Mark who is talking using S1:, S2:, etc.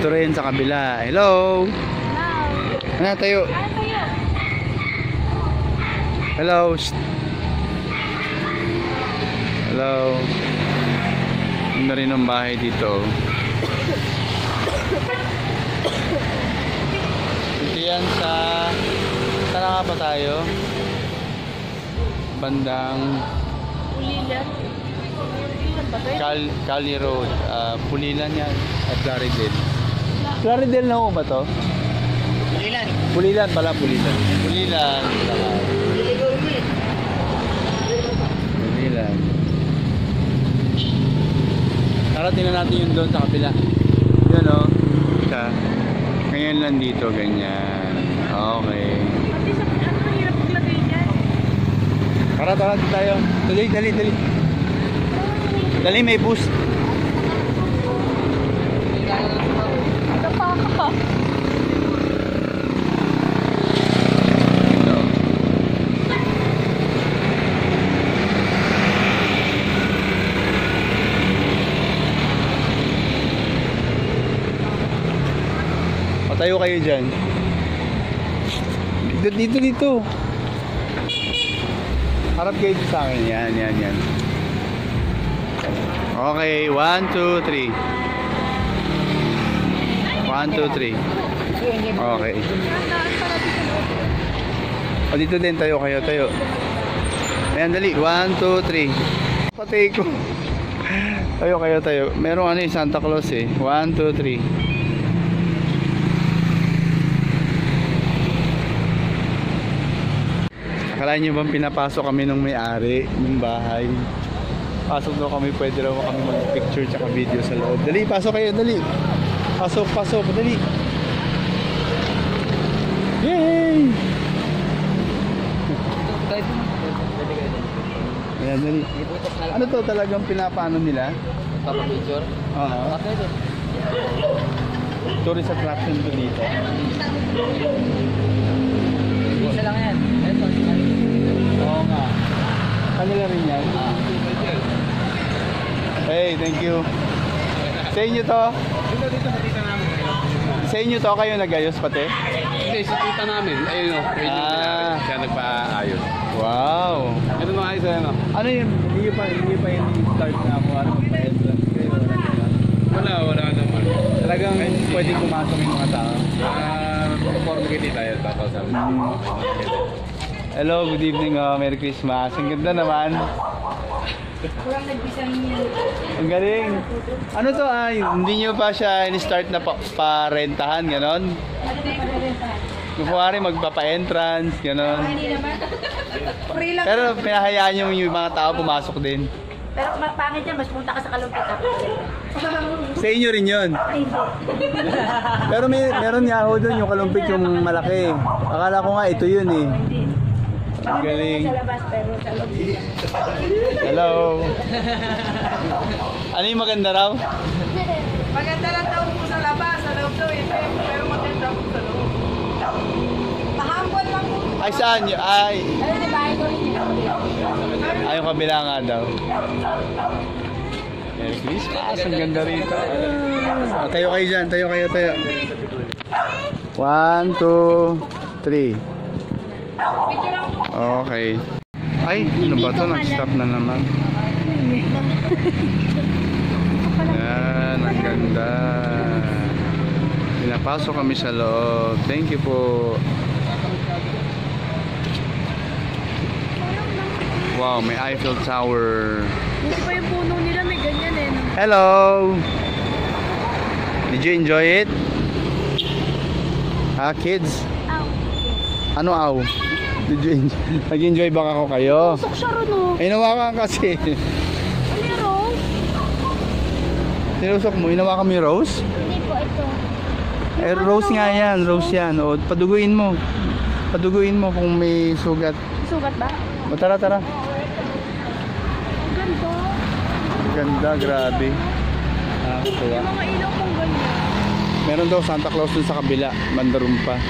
S1: dito rin sa kabila. Hello. Ano tayo? Hello. Hello. Ano rin ang bahay dito. Ito yan sa saan nga pa tayo? Bandang Pulilan. Cali Road. Pulilan yan. At Claridel. Claridel na ako ba to? Pulilan. Pulilan pala, Pulilan. Pulilan. Pulilan. Tara, tingnan natin yung doon sa kabila. Yan o. Siya. Ngayon lang dito, ganyan. Okay. Tara, tara tayo. Dali, dali, dali. Dali, may bus. Tayo kayo dyan. Dito. Harap kayo dito sa akin. Yan. Okay, 1, 2, 3. 1, 2, 3. Okay. O dito din tayo kayo. Ayan, dali. 1, 2, 3. Patay ko. Tayo. Merong ano yung Santa Claus eh. 1, 2, 3. Akala nyo bang pinapasok kami ng may-ari ng bahay? Pasok daw kami, pwede raw kami mag-picture tsaka video sa loob. Dali, pasok kayo, dali. Pasok, dali. Yay! Ayan, dali. Ano to talagang pinapano nila?
S2: Papa-picture?
S1: Oo. Tourist attraction to dito.
S2: Isa lang yan.
S1: Oo nga. Kanila rin yan. Hey, thank you. Sa inyo to?
S2: Dito sa tita namin.
S1: Sa inyo to kayo nag-ayos pati?
S2: Hindi, sa tita namin. Ayun o. Siya nagpa-ayos.
S1: Wow.
S2: Ito mga ayos ano?
S1: Ano yun? Hindi pa yung start na ako. Ano magpa-entrance kayo?
S2: Wala naman.
S1: Talagang pwede pumasok yung mga tao.
S2: Perform kayo tayo. Tapos sabi.
S1: Hello, good evening. Merry Christmas. Ang ganda naman.
S3: Kurang nagbisan niya.
S1: Ang galing. Ano to ay? Hindi nyo pa siya in-start na pa-rentahan, ganon? Kung kuwari magpapa-entrance, ganon.
S3: Hindi naman. Free lang.
S1: Pero pinahayaan nyo yung mga tao pumasok din.
S3: Pero pangit yan, mas punta ka sa kalumpit.
S1: Sa inyo rin yun. Pero meron nga ako doon yung kalumpit yung malaki. Akala ko nga ito yun eh. Ang galing.
S3: Sa labas pero sa loob.
S1: Hello. Ano yung maganda raw?
S3: Maganda lang daw po sa labas, sa loob daw ito. Pero maganda po sa loob. Pahambol lang po.
S1: Ay saan yun? Ay.
S3: Ano na bahay ko rin dito?
S1: Ay yung kabila nga daw. Merry Christmas. Ang ganda rito. Tayo kayo dyan. Tayo. 1, 2, 3. Okay. Ay, ano ba ito? Nag-stop na naman. Yan, ang ganda. Pinapasok kami sa loob. Thank you po. Wow, may Eiffel Tower.
S3: Buti pa yung puno nila, may ganyan eh.
S1: Hello! Did you enjoy it? Kids? Ano aw? Did you enjoy? Nag-enjoy ba ako kayo?
S3: Pusok siya ron o.
S1: Ay, nawakan kasi.
S3: Ano yung rose?
S1: Tinusok mo, inawakan mo yung rose?
S3: Hindi po, ito.
S1: Eh, rose nga yan, rose yan. O, paduguin mo. Paduguin mo kung may sugat.
S3: Sugat ba?
S1: O, tara.
S3: Ang ganda.
S1: Ganda, grabe. Nakakatuwa.
S3: Yung mga ilaw kong ganyan.
S1: Meron daw Santa Claus dun sa kabila, Mandarum pa.